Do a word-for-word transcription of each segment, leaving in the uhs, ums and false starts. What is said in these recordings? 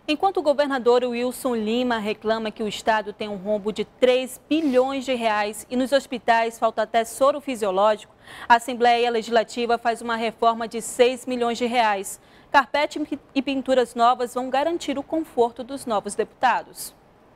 Enquanto o governador Wilson Lima reclama que o estado tem um rombo de três bilhões de reais e nos hospitais falta até soro fisiológico, a Assembleia Legislativa faz uma reforma de seis milhões de reais. Carpete e pinturas novas vão garantir o conforto dos novos deputados.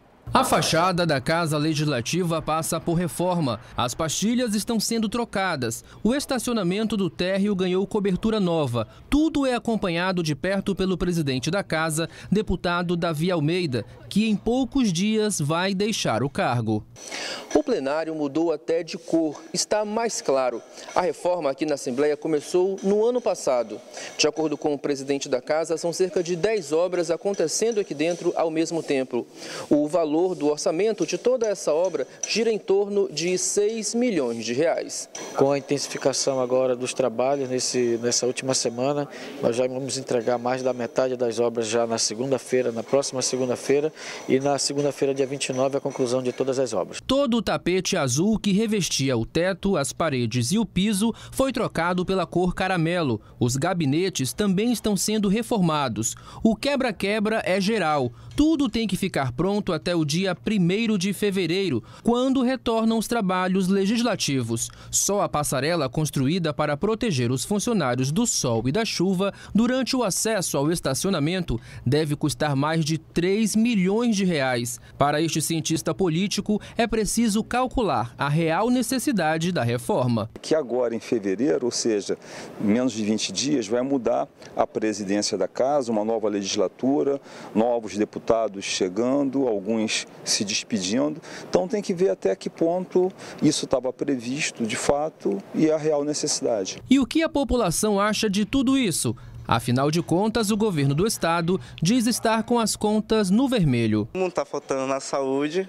A fachada da Casa Legislativa passa por reforma. As pastilhas estão sendo trocadas. O estacionamento do térreo ganhou cobertura nova. Tudo é acompanhado de perto pelo presidente da Casa, deputado Davi Almeida, que em poucos dias vai deixar o cargo. O plenário mudou até de cor, está mais claro. A reforma aqui na Assembleia começou no ano passado. De acordo com o presidente da Casa, são cerca de dez obras acontecendo aqui dentro ao mesmo tempo. O valor do orçamento de toda essa obra gira em torno de seis milhões de reais. Com a intensificação agora dos trabalhos nesse, nessa última semana, nós já vamos entregar mais da metade das obras já na segunda-feira, na próxima segunda-feira, e na segunda-feira, dia vinte e nove, a conclusão de todas as obras. Todo o tapete azul que revestia o teto, as paredes e o piso foi trocado pela cor caramelo. Os gabinetes também estão sendo reformados. O quebra-quebra é geral. Tudo tem que ficar pronto até o dia primeiro de fevereiro, quando retornam os trabalhos legislativos. Só a passarela construída para proteger os funcionários do sol e da chuva durante o acesso ao estacionamento deve custar mais de três milhões de reais. Para este cientista político, é preciso calcular a real necessidade da reforma. Que agora em fevereiro, ou seja, menos de vinte dias, vai mudar a presidência da Casa, uma nova legislatura, novos deputados chegando, alguns se despedindo. Então tem que ver até que ponto isso estava previsto de fato e a real necessidade. E o que a população acha de tudo isso? Afinal de contas, o governo do estado diz estar com as contas no vermelho. Não está faltando na saúde,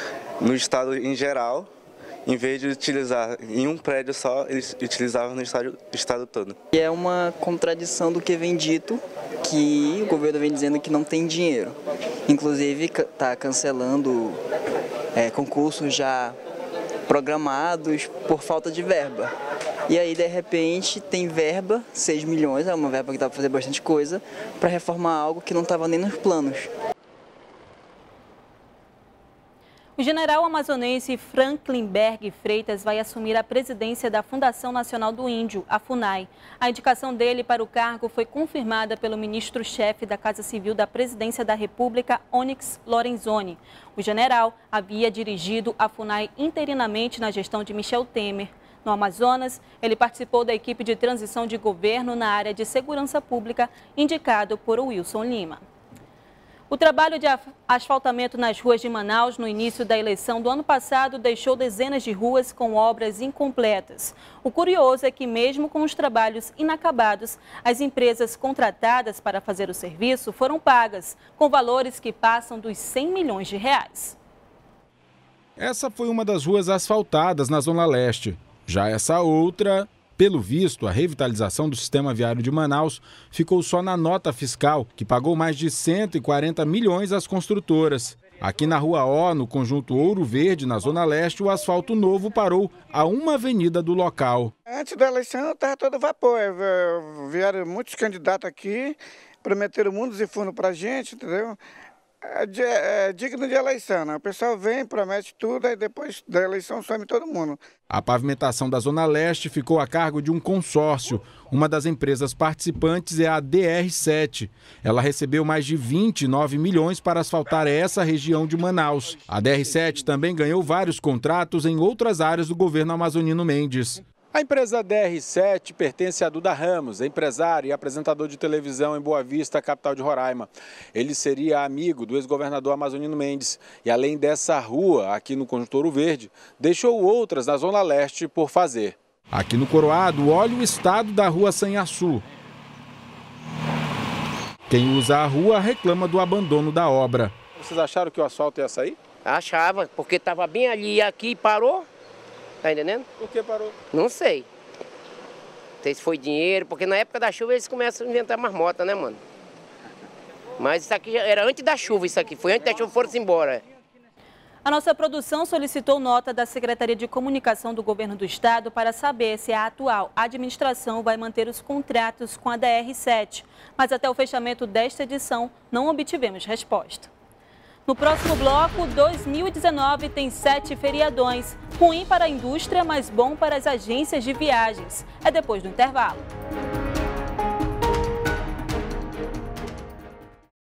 no estado em geral. Em vez de utilizar em um prédio só, eles utilizavam no estado, estado todo. É uma contradição do que vem dito, que o governo vem dizendo que não tem dinheiro. Inclusive está cancelando é, concursos já programados por falta de verba. E aí, de repente, tem verba, seis milhões, é uma verba que dá para fazer bastante coisa, para reformar algo que não estava nem nos planos. O general amazonense Franklin Berg Freitas vai assumir a presidência da Fundação Nacional do Índio, a FUNAI. A indicação dele para o cargo foi confirmada pelo ministro-chefe da Casa Civil da Presidência da República, Onyx Lorenzoni. O general havia dirigido a FUNAI interinamente na gestão de Michel Temer. No Amazonas, ele participou da equipe de transição de governo na área de segurança pública, indicado por Wilson Lima. O trabalho de asfaltamento nas ruas de Manaus no início da eleição do ano passado deixou dezenas de ruas com obras incompletas. O curioso é que, mesmo com os trabalhos inacabados, as empresas contratadas para fazer o serviço foram pagas, com valores que passam dos cem milhões de reais. Essa foi uma das ruas asfaltadas na Zona Leste. Já essa outra, pelo visto, a revitalização do sistema viário de Manaus ficou só na nota fiscal, que pagou mais de cento e quarenta milhões às construtoras. Aqui na Rua O, no conjunto Ouro Verde, na Zona Leste, o asfalto novo parou a uma avenida do local. Antes da eleição estava todo vapor, vieram muitos candidatos aqui, prometeram mundos e fundos para a gente, entendeu? É digno de eleição, né? O pessoal vem, promete tudo, aí depois da eleição some todo mundo. A pavimentação da Zona Leste ficou a cargo de um consórcio. Uma das empresas participantes é a D R sete. Ela recebeu mais de vinte e nove milhões para asfaltar essa região de Manaus. A D R sete também ganhou vários contratos em outras áreas do governo amazonino Mendes. A empresa D R sete pertence a Duda Ramos, empresário e apresentador de televisão em Boa Vista, capital de Roraima. Ele seria amigo do ex-governador amazonino Mendes e, além dessa rua aqui no conjunto Ouro Verde, deixou outras na Zona Leste por fazer. Aqui no Coroado, olha o estado da rua Sanhaçu. Quem usa a rua reclama do abandono da obra. Vocês acharam que o asfalto ia sair? Achava, porque estava bem ali e aqui parou. Tá entendendo? Por que parou? Não sei. Não sei se foi dinheiro, porque na época da chuva eles começam a inventar marmota, né, mano? Mas isso aqui já era antes da chuva, isso aqui. Foi antes da chuva, foram-se embora. A nossa produção solicitou nota da Secretaria de Comunicação do Governo do Estado para saber se a atual administração vai manter os contratos com a D R sete. Mas até o fechamento desta edição, não obtivemos resposta. No próximo bloco, dois mil e dezenove tem sete feriadões. Ruim para a indústria, mas bom para as agências de viagens. É depois do intervalo.